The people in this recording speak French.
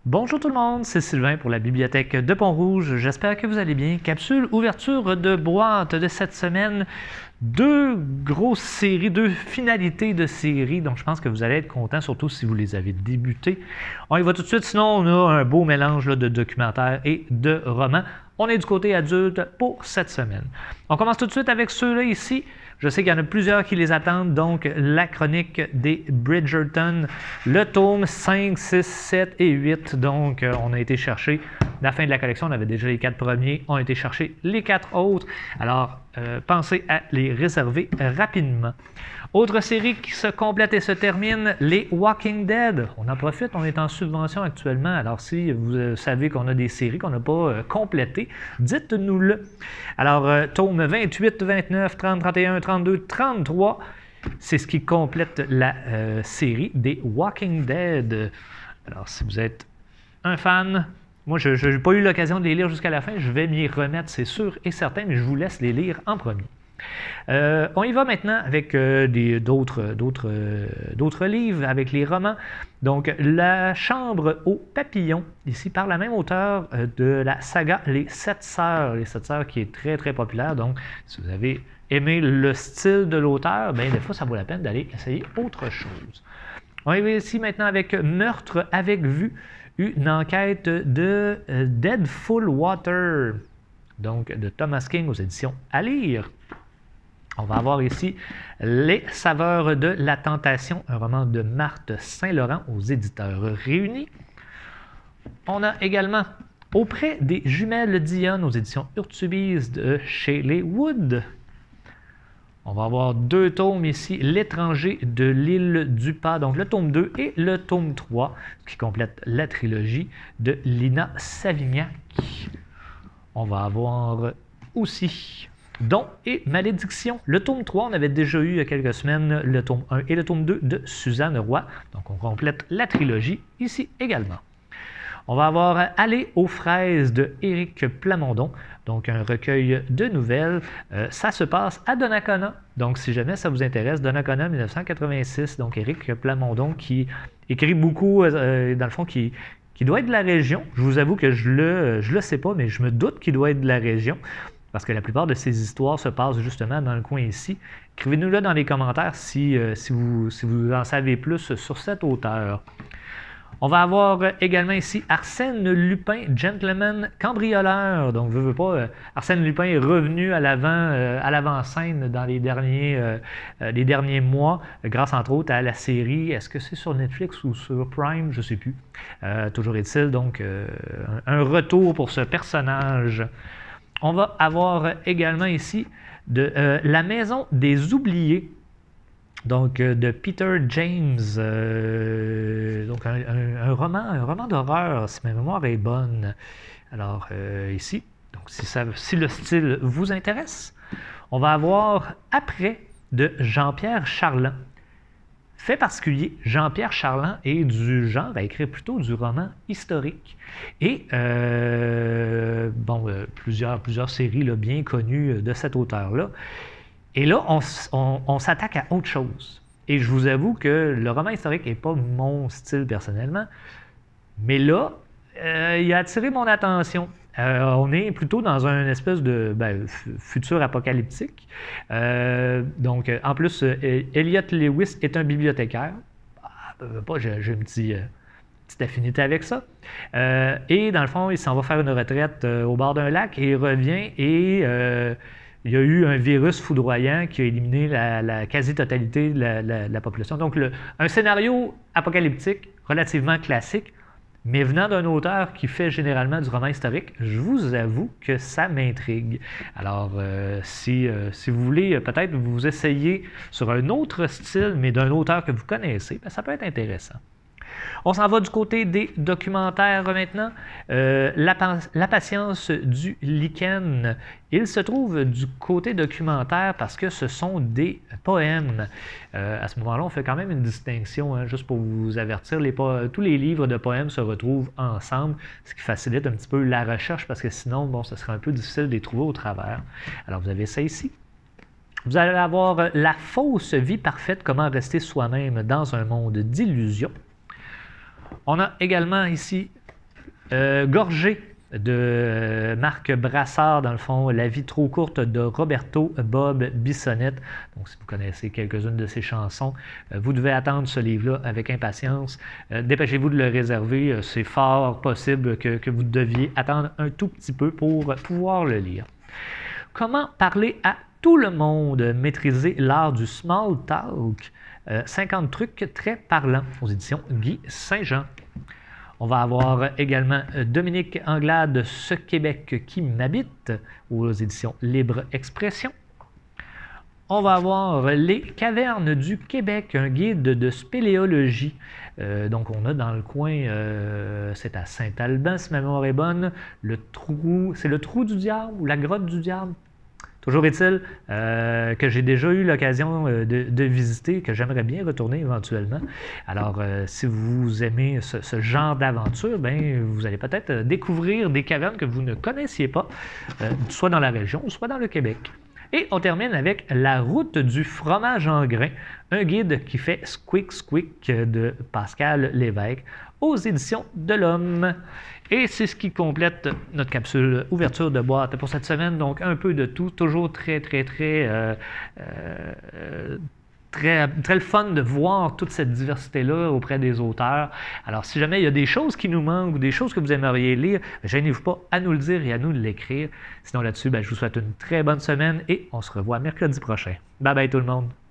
Bonjour tout le monde, c'est Sylvain pour la bibliothèque de Pont-Rouge. J'espère que vous allez bien. Capsule ouverture de boîte de cette semaine. Deux grosses séries, deux finalités de séries, donc je pense que vous allez être contents, surtout si vous les avez débutées. On y va tout de suite, sinon on a un beau mélange de documentaires et de romans. On est du côté adulte pour cette semaine. On commence tout de suite avec ceux-là ici. Je sais qu'il y en a plusieurs qui les attendent, donc la chronique des Bridgerton, le tome 5, 6, 7 et 8. Donc on a été chercher la fin de la collection, on avait déjà les 4 premiers, on a été chercher les 4 autres. Alors pensez à les réserver rapidement. Autre série qui se complète et se termine, les Walking Dead. On en profite, on est en subvention actuellement. Alors si vous savez qu'on a des séries qu'on n'a pas complétées, dites-nous-le. Alors tome 28, 29, 30, 31, 32, 33, c'est ce qui complète la série des Walking Dead. Alors si vous êtes un fan, moi je n'ai pas eu l'occasion de les lire jusqu'à la fin, je vais m'y remettre, c'est sûr et certain, mais je vous laisse les lire en premier. On y va maintenant avec d'autres livres, avec les romans. Donc, La Chambre aux papillons, ici par la même auteure de la saga Les Sept Sœurs. Les Sept Sœurs qui est très très populaire. Donc, si vous avez aimé le style de l'auteur, bien des fois ça vaut la peine d'aller essayer autre chose. On y va ici maintenant avec Meurtre avec vue, une enquête de Deadful Water, donc de Thomas King aux éditions à lire. On va avoir ici Les saveurs de la tentation, un roman de Marthe Saint-Laurent aux éditeurs Réunis. On a également Auprès des jumelles Dionne aux éditions Urtubise de Shelley Wood. On va avoir deux tomes ici, L'étranger de l'île du Pas, donc le tome 2 et le tome 3, qui complète la trilogie de Lina Savignac. On va avoir aussi Don et Malédiction. Le tome 3, on avait déjà eu il y a quelques semaines le tome 1 et le tome 2 de Suzanne Roy. Donc on complète la trilogie ici également. On va avoir Aller aux fraises de Éric Plamondon, donc un recueil de nouvelles. Ça se passe à Donnacona. Donc si jamais ça vous intéresse, Donnacona 1986, donc Éric Plamondon qui écrit beaucoup, dans le fond, qui doit être de la région. Je vous avoue que je le sais pas, mais je me doute qu'il doit être de la région. Parce que la plupart de ces histoires se passent justement dans le coin ici. Écrivez-nous-le dans les commentaires si vous en savez plus sur cet auteur. On va avoir également ici Arsène Lupin, Gentleman cambrioleur. Donc, veux pas, Arsène Lupin est revenu à l'avant-scène dans les derniers mois, grâce entre autres à la série. Est-ce que c'est sur Netflix ou sur Prime? Je ne sais plus. Toujours est-il, donc, un retour pour ce personnage. On va avoir également ici La Maison des Oubliés, donc de Peter James, donc un roman d'horreur, si ma mémoire est bonne. Alors ici, donc si le style vous intéresse, on va avoir Après de Jean-Pierre Charland. Fait particulier, Jean-Pierre Charland est du genre à écrire plutôt du roman historique. Et plusieurs séries là, bien connues de cet auteur-là. Et là, on s'attaque à autre chose. Et je vous avoue que le roman historique n'est pas mon style personnellement. Mais là, il a attiré mon attention. On est plutôt dans une espèce de futur apocalyptique. Donc, en plus, Elliot Lewis est un bibliothécaire. J'ai une petite affinité avec ça. Et dans le fond, il s'en va faire une retraite au bord d'un lac et il revient et il y a eu un virus foudroyant qui a éliminé la quasi-totalité de la population. Donc, un scénario apocalyptique relativement classique, mais venant d'un auteur qui fait généralement du roman historique, je vous avoue que ça m'intrigue. Alors, si vous voulez peut-être vous essayer sur un autre style, mais d'un auteur que vous connaissez, ça peut être intéressant. On s'en va du côté des documentaires maintenant. La patience du lichen. Il se trouve du côté documentaire parce que ce sont des poèmes. À ce moment-là, on fait quand même une distinction, juste pour vous avertir. Tous les livres de poèmes se retrouvent ensemble, ce qui facilite un petit peu la recherche parce que sinon, ce serait un peu difficile de les trouver au travers. Alors, vous avez ça ici. Vous allez avoir La fausse vie parfaite, comment rester soi-même dans un monde d'illusions. On a également ici Gorgée de Marc Brassard, dans le fond, La vie trop courte de Roberto Bob Bissonnette. Donc, si vous connaissez quelques-unes de ses chansons, vous devez attendre ce livre-là avec impatience. Dépêchez-vous de le réserver. C'est fort possible que vous deviez attendre un tout petit peu pour pouvoir le lire. Comment parler à tout le monde? Maîtriser l'art du small talk. 50 trucs très parlants aux éditions Guy Saint-Jean. On va avoir également Dominique Anglade, Ce Québec qui m'habite, aux éditions Libre Expression. On va avoir Les Cavernes du Québec, un guide de spéléologie. Donc, on a dans le coin, c'est à Saint-Alban, si ma mémoire est bonne, c'est le trou du diable ou la grotte du diable. Toujours est-il que j'ai déjà eu l'occasion de visiter, que j'aimerais bien retourner éventuellement. Alors, si vous aimez ce genre d'aventure, ben, vous allez peut-être découvrir des cavernes que vous ne connaissiez pas, soit dans la région, soit dans le Québec. Et on termine avec La route du fromage en grains, un guide qui fait squeak squeak de Pascal Lévesque aux éditions de l'Homme. Et c'est ce qui complète notre capsule ouverture de boîte pour cette semaine. Donc un peu de tout, toujours très le fun de voir toute cette diversité-là auprès des auteurs. Alors, si jamais il y a des choses qui nous manquent ou des choses que vous aimeriez lire, gênez-vous pas à nous le dire et à nous l'écrire. Sinon, là-dessus, je vous souhaite une très bonne semaine et on se revoit mercredi prochain. Bye bye tout le monde!